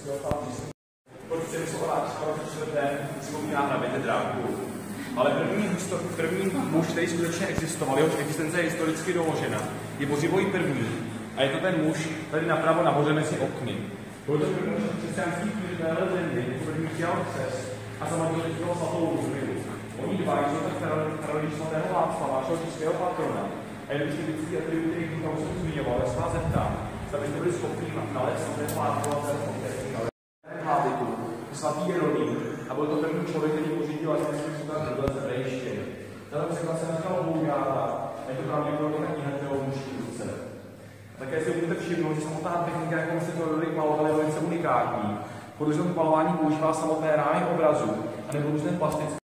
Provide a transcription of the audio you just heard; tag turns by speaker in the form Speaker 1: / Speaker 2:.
Speaker 1: Pod přemyslová čtvrté připomíná hraběte Drákulu. Ale první muž, který skutečně existoval, jehož existence je historicky doložena, je Bořivoj první. A je to ten muž tady napravo nahoře mezi okny. Byl to první křesťanský kníž téhle země, první přijal křest a zamadil svatou Ludmilu. Oni dva jsou tak narodí svatého Václava, našeho českého patrona. A jen si vždycky atributy, který tam jsem zmiňoval, já se vás zeptám, zda byste byli schopni nalézt svatého Václava hábitu, svatý Jeroným, a byl to první člověk, který pořídil latinský překlad do hebrejštiny. Tato překlad se nazýval Vulgáta, a je to pravděpodobně kniha, kterou muží ruce. Také si můžete všimnout, že samotná technika, jakou se to Rorik maloval, je velice unikátní. Pro malování používá samotné rány obrazu, a nebo různé plastické